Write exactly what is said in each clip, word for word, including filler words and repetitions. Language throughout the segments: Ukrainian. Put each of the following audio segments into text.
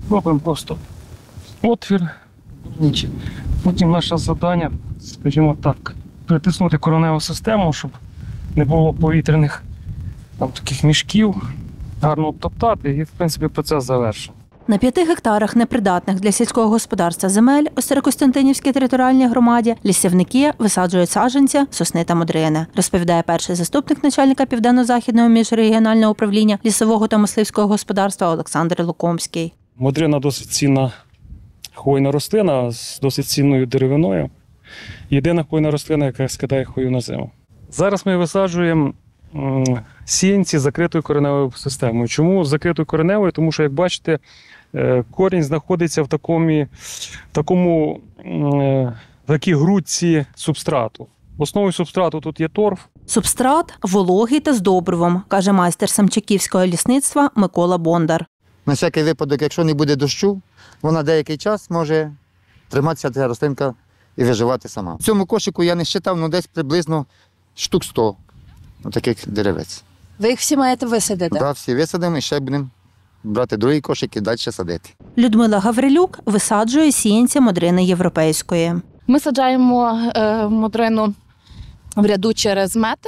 Робимо просто отвір. Потім наше завдання, скажімо так, притиснути кореневу систему, щоб не було повітряних там, таких мішків, гарно обтоптати і, в принципі, процес завершений. На п'яти гектарах непридатних для сільського господарства земель у Старокостянтинівській територіальній громаді лісівники висаджують саджанці, сосни та модрини, розповідає перший заступник начальника Південно-Західного міжрегіонального управління лісового та мисливського господарства Олександр Лукомський. Модрина досить цінна хвойна рослина з досить цінною деревиною. Єдина хвойна рослина, яка скидає хвою на зиму. Зараз ми висаджуємо сіянці з закритою кореневою системою. Чому з закритою кореневою? Тому що, як бачите, корінь знаходиться в такому, в такому в такій грудці субстрату. Основою субстрату тут є торф. Субстрат вологий та з добривом, каже майстер самчаківського лісництва Микола Бондар. На всякий випадок, якщо не буде дощу, вона деякий час може триматися ця рослинка і виживати сама. В цьому кошику я не считав, ну десь приблизно штук сто таких деревець. Ви їх всі маєте висадити? Так, да, всі висадимо і ще будемо брати другий кошик і далі садити. Людмила Гаврилюк висаджує сіянці модрини європейської. Ми саджаємо е, модрину в ряду через метр.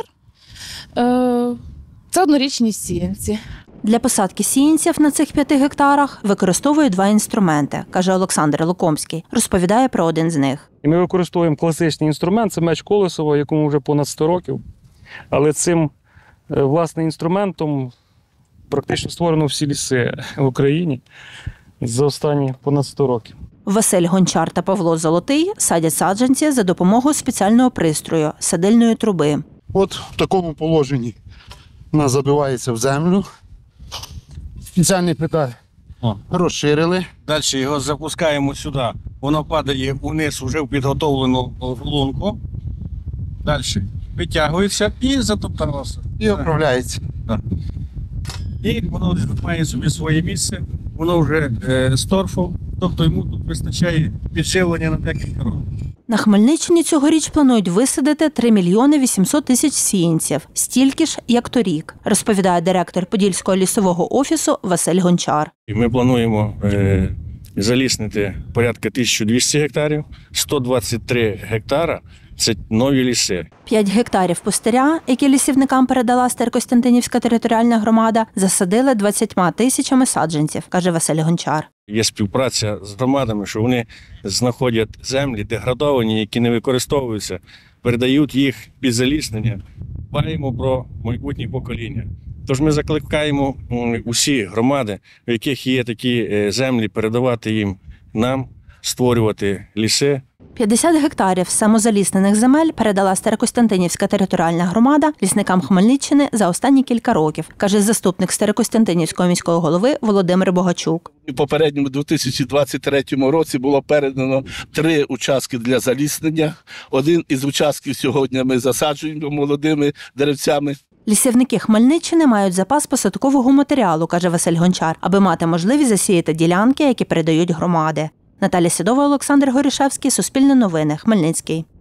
Е, це однорічні сіянці. Для посадки сіянців на цих п'яти гектарах використовують два інструменти, каже Олександр Лукомський. Розповідає про один з них. І ми використовуємо класичний інструмент, це меч Колесова, якому вже понад сто років. Але цим власним інструментом практично створено всі ліси в Україні за останні понад сто років. Василь Гончар та Павло Золотий садять саджанці за допомогою спеціального пристрою – садильної труби. От в такому положенні вона забивається в землю. Спеціальний педаль розширили. Далі його запускаємо сюди. Воно падає вниз вже в підготовлену лунку. Далі витягується і затопталося. І управляється. Так. І воно має собі своє місце. Воно вже е, з торфом, тобто йому тут вистачає підживлення на декілька років. На Хмельниччині цьогоріч планують висадити три мільйони вісімсот тисяч сіянців, стільки ж, як торік, розповідає директор Подільського лісового офісу Василь Гончар. І ми плануємо е, заліснити порядка тисяча двісті гектарів, сто двадцять три гектара – це нові ліси. П'ять гектарів пустиря, які лісівникам передала Старокостянтинівська територіальна громада, засадили двадцятьма тисячами саджанців, каже Василь Гончар. Є співпраця з громадами, що вони знаходять землі деградовані, які не використовуються, передають їх під заліснення, дбаємо про майбутнє покоління. Тож ми закликаємо усі громади, в яких є такі землі, передавати їм нам, створювати ліси. п'ятдесят гектарів самозаліснених земель передала Старокостянтинівська територіальна громада лісникам Хмельниччини за останні кілька років, каже заступник Старокостянтинівського міського голови Володимир Богачук. У попередньому дві тисячі двадцять третьому році було передано три участки для заліснення. Один із участків сьогодні ми засаджуємо молодими деревцями. Лісівники Хмельниччини мають запас посадкового матеріалу, каже Василь Гончар, аби мати можливість засіяти ділянки, які передають громади. Наталя Сідова, Олександр Горішевський, Суспільне новини, Хмельницький.